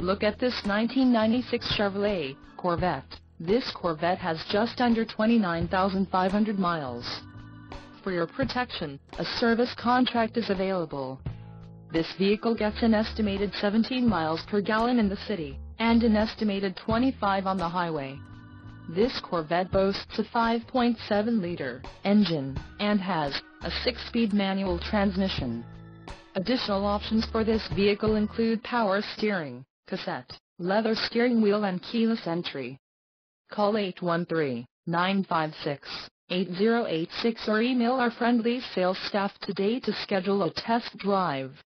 Look at this 1996 Chevrolet Corvette. This Corvette has just under 29,500 miles. For your protection, a service contract is available. This vehicle gets an estimated 17 miles per gallon in the city, and an estimated 25 on the highway. This Corvette boasts a 5.7-liter engine, and has a 6-speed manual transmission. Additional options for this vehicle include power steering, cassette, leather steering wheel and keyless entry. Call 813-956-8086 or email our friendly sales staff today to schedule a test drive.